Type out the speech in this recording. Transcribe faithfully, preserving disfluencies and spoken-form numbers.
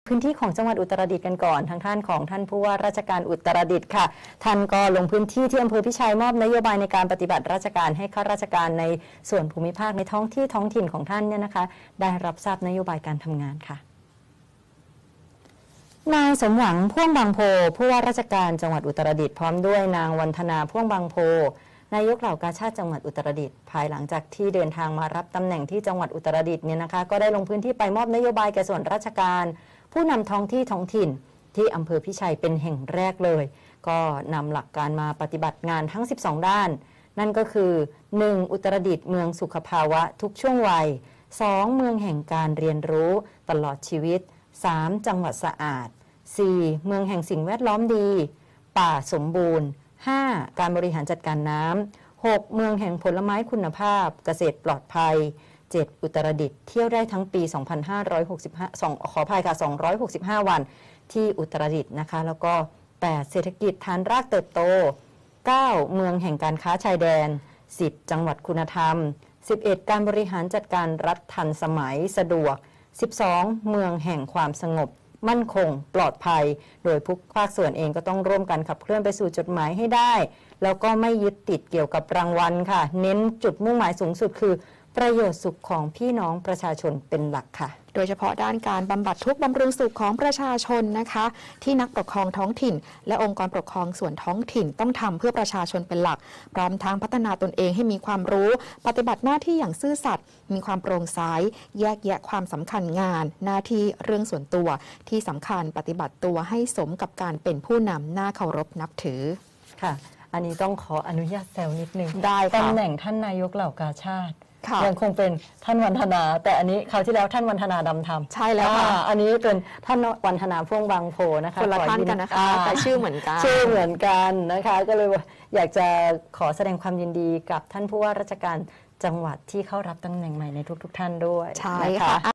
พื้นที่ของจังหวัดอุตรดิตถ์กันก่อนทางท่านของท่านผู้ว่าราชการอุตรดิตถ์ค่ะท่านก็ลงพื้นที่ที่อำเภอพิชัยมอบนโยบายในการปฏิบัติราชการให้ข้าราชการในส่วนภูมิภาคในท้องที่ท้องถิ่นของท่านเนี่ยนะคะได้รับทราบนโยบายการทำงานค่ะนายสมหวังพ่วงบางโพผู้ว่าราชการจังหวัดอุตรดิตถ์พร้อมด้วยนางวันธนาพ่วงบางโพนายกเหล่ากาชาดจังหวัดอุตรดิตถ์ภายหลังจากที่เดินทางมารับตำแหน่งที่จังหวัดอุตรดิตถ์เนี่ยนะคะก็ได้ลงพื้นที่ไปมอบนโยบายแก่ส่วนราชการผู้นำท้องที่ท้องถิ่นที่อำเภอพิชัยเป็นแห่งแรกเลยก็นำหลักการมาปฏิบัติงานทั้งสิบสองด้านนั่นก็คือ หนึ่ง อุตรดิตถ์เมืองสุขภาวะทุกช่วงวัย สอง เมืองแห่งการเรียนรู้ตลอดชีวิต สาม จังหวัดสะอาด สี่ เมืองแห่งสิ่งแวดล้อมดีป่าสมบูรณ์ ห้า การบริหารจัดการน้ำ หก เมืองแห่งผลไม้คุณภาพเกษตรปลอดภัย เจ็ด อุตรดิตถ์เที่ยวได้ทั้งปี สองพันห้าร้อยหกสิบห้า สองขออภัยค่ะสองร้อยหกสิบห้า วันที่อุตรดิตถ์นะคะแล้วก็ แปด เศรษฐกิจฐานรากเติบโต เก้า เมืองแห่งการค้าชายแดน สิบ จังหวัดคุณธรรม สิบเอ็ด การบริหารจัดการรัฐทันสมัยสะดวก สิบสอง เมืองแห่งความสงบมั่นคงปลอดภัยโดยทุกภาคส่วนเองก็ต้องร่วมกันขับเคลื่อนไปสู่จุดหมายให้ได้แล้วก็ไม่ยึดติดเกี่ยวกับรางวัลค่ะเน้นจุดมุ่งหมายสูงสุดคือประโยชน์สุขของพี่น้องประชาชนเป็นหลักค่ะโดยเฉพาะด้านการบำบัดทุกข์บำรุงสุขของประชาชนนะคะที่นักปกครองท้องถิ่นและองค์กรปกครองส่วนท้องถิ่นต้องทำเพื่อประชาชนเป็นหลักพร้อมทั้งพัฒนาตนเองให้มีความรู้ปฏิบัติหน้าที่อย่างซื่อสัตย์มีความโปร่งใสแยกแยะความสำคัญงานหน้าที่เรื่องส่วนตัวที่สำคัญปฏิบัติตัวให้สมกับการเป็นผู้นำน่าเคารพนับถือค่ะอันนี้ต้องขออนุญาตแซวนิดนึงได้ตำแหน่งท่านนายกเหล่ากาชาดยังคงเป็นท่านวันธนาแต่อันนี้คราวที่แล้วท่านวันธนาดำธรรมใช่แล้วค่ะอันนี้เป็นท่านวันธนาพ่วงบางโพนะคะคนละท่านกันนะคะแต่ชื่อเหมือนกันชื่อเหมือนกันนะคะก็เลยอยากจะขอแสดงความยินดีกับท่านผู้ว่าราชการจังหวัดที่เข้ารับตำแหน่งใหม่ในทุกๆท่านด้วยใช่ค่ะ